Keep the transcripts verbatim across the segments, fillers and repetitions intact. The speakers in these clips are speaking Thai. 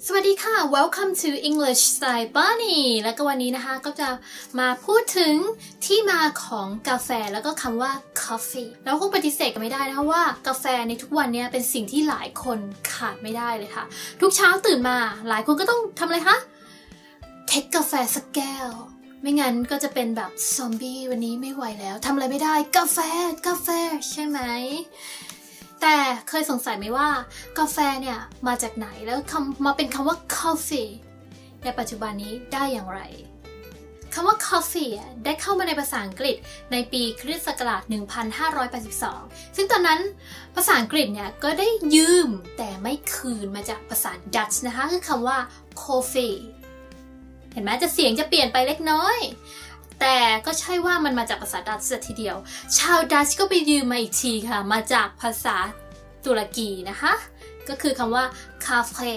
สวัสดีค่ะ Welcome to English Style Bunny แล้วก็วันนี้นะคะก็จะมาพูดถึงที่มาของกาแฟแล้วก็คำว่า coffee แล้วคงปฏิเสธกันไม่ได้นะคะว่ากาแฟในทุกวันนี้เป็นสิ่งที่หลายคนขาดไม่ได้เลยค่ะทุกเช้าตื่นมาหลายคนก็ต้องทำอะไรคะเทคกาแฟสักแก้วไม่งั้นก็จะเป็นแบบซอมบี้วันนี้ไม่ไหวแล้วทำอะไรไม่ได้กาแฟกาแฟใช่ไหมแต่เคยสงสัยไหมว่ากาแฟเนี่ยมาจากไหนแล้วคำมาเป็นคำว่า coffee ในปัจจุบันนี้ได้อย่างไรคำว่า coffee ได้เข้ามาในภาษาอังกฤษในปีคริสต์ศักราช หนึ่งพันห้าร้อยแปดสิบสอง ซึ่งตอนนั้นภาษาอังกฤษเนี่ยก็ได้ยืมแต่ไม่คืนมาจากภาษาดัตช์นะคะคือคำว่า coffee เห็นไหมจะเสียงจะเปลี่ยนไปเล็กน้อยแต่ก็ใช่ว่ามันมาจากภาษาดัตช์ทีเดียวชาวดัตช์ก็ไปยืมมาอีกทีค่ะมาจากภาษาตุรกีนะคะก็คือคำว่าคาเฟ่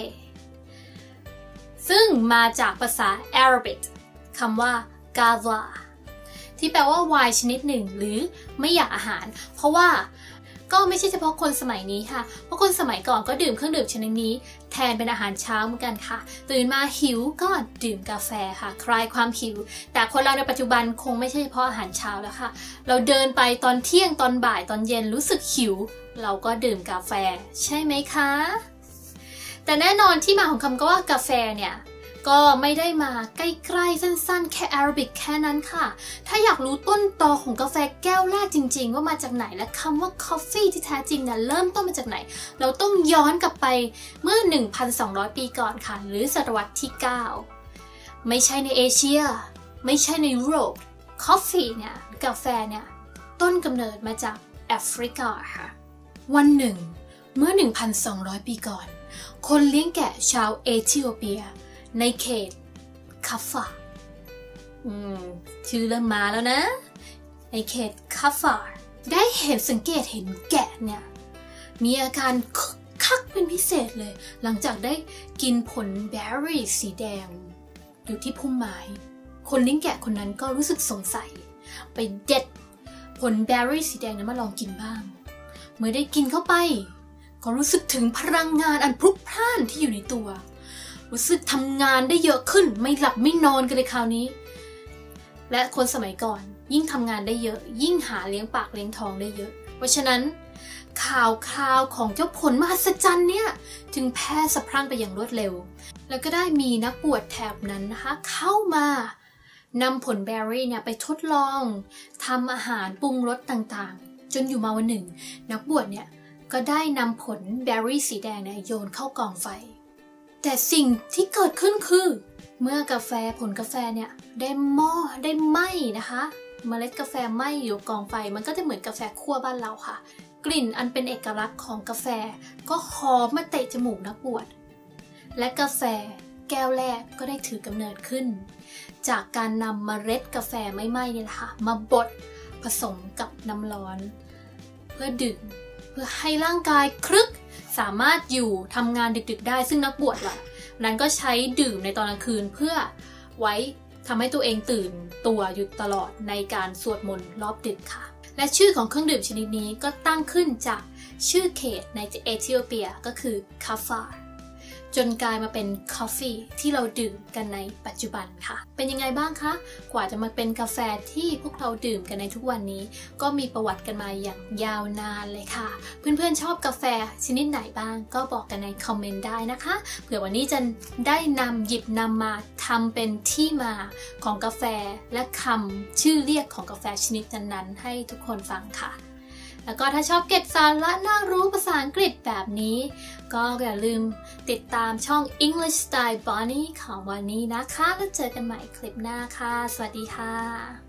ซึ่งมาจากภาษาอาหรับิกคำว่ากาวาที่แปลว่าไวน์ชนิดหนึ่งหรือไม่อยากอาหารเพราะว่าก็ไม่ใช่เฉพาะคนสมัยนี้ค่ะเพราะคนสมัยก่อนก็ดื่มเครื่องดื่มชนิดนี้แทนเป็นอาหารเช้าเหมือนกันค่ะตื่นมาหิวก็ดื่มกาแฟค่ะคลายความหิวแต่คนเราในปัจจุบันคงไม่ใช่เฉพาะอาหารเช้าแล้วค่ะเราเดินไปตอนเที่ยงตอนบ่ายตอนเย็นรู้สึกหิวเราก็ดื่มกาแฟใช่ไหมคะแต่แน่นอนที่มาของคำก็ว่ากาแฟเนี่ยก็ไม่ได้มาใกล้ๆสั้นๆแค่อาหรับิกแค่นั้นค่ะถ้าอยากรู้ต้นตอของกาแฟแก้วแรกจริงๆว่ามาจากไหนและคำว่า coffee ที่แท้จริงเนี่ยเริ่มต้นมาจากไหนเราต้องย้อนกลับไปเมื่อ หนึ่งพันสองร้อย ปีก่อนค่ะหรือศตวรรษที่ เก้าไม่ใช่ในเอเชียไม่ใช่ในยุโรป coffee เนี่ยกาแฟเนี่ยต้นกำเนิดมาจากแอฟริกาค่ะวันหนึ่งเมื่อ หนึ่งพันสองร้อย ปีก่อนคนเลี้ยงแกะชาวเอธิโอเปียในเขตคาฟาอืมชื่อเริ่มมาแล้วนะในเขตคาฟาได้เห็นสังเกตเห็นแกะเนี่ยมีอาการคึกคักเป็นพิเศษเลยหลังจากได้กินผลแบร์รี่สีแดงอยู่ที่พุ่มไม้คนเลี้ยงแกะคนนั้นก็รู้สึกสงสัยไปเด็ดผลแบร์รี่สีแดงนั้นมาลองกินบ้างเมื่อได้กินเข้าไปก็รู้สึกถึงพลังงานอันพลุกพล่านที่อยู่ในตัวรู้สึกทำงานได้เยอะขึ้นไม่หลับไม่นอนกันเลยคราวนี้และคนสมัยก่อนยิ่งทำงานได้เยอะยิ่งหาเลี้ยงปากเลี้ยงท้องได้เยอะเพราะฉะนั้นข่าวคราวของเจ้าผลมหัศจรรย์เนี่ยจึงแพร่สะพรั่งไปอย่างรวดเร็วแล้วก็ได้มีนักบวชแถบนั้นนะคะเข้ามานำผลแบร์รี่เนี่ยไปทดลองทำอาหารปรุงรสต่างๆจนอยู่มาวันหนึ่งนักบวชเนี่ยก็ได้นำผลแบร์รี่สีแดงเนี่ยโยนเข้ากองไฟแต่สิ่งที่เกิดขึ้นคือเมื่อกาแฟผลกาแฟเนี่ยได้หม้อได้ไหม้นะคะเมล็ดกาแฟไหม้อยู่กองไฟมันก็จะเหมือนกาแฟคั่วบ้านเราค่ะกลิ่นอันเป็นเอกลักษณ์ของกาแฟก็หอมมาเตะจมูกนักบวชและกาแฟแก้วแรกก็ได้ถือกำเนิดขึ้นจากการนำเมล็ดกาแฟไม่ไหม้นี่แหละค่ะมาบดผสมกับน้ำร้อนเพื่อดื่มเพื่อให้ร่างกายครึกสามารถอยู่ทำงานดึกๆได้ซึ่งนักบวชล่ะนั้นก็ใช้ดื่มในตอนกลางคืนเพื่อไว้ทำให้ตัวเองตื่นตัวอยู่ตลอดในการสวดมนต์รอบดึกค่ะและชื่อของเครื่องดื่มชนิดนี้ก็ตั้งขึ้นจากชื่อเขตในเอธิโอเปียก็คือคาฟาจนกลายมาเป็น coffee ที่เราดื่มกันในปัจจุบันค่ะเป็นยังไงบ้างคะกว่าจะมาเป็นกาแฟที่พวกเราดื่มกันในทุกวันนี้ก็มีประวัติกันมาอย่างยาวนานเลยค่ะเพื่อนๆชอบกาแฟชนิดไหนบ้างก็บอกกันในคอมเมนต์ได้นะคะเผื่อวันนี้จะได้นำหยิบนำมาทำเป็นที่มาของกาแฟและคำชื่อเรียกของกาแฟชนิดนั้นๆให้ทุกคนฟังค่ะแล้วก็ถ้าชอบเก็บสาระน่ารู้ภาษาอังกฤษแบบนี้ก็อย่าลืมติดตามช่อง English Style Bunny ของวันนี้นะคะแล้วเจอกันใหม่คลิปหน้าค่ะสวัสดีค่ะ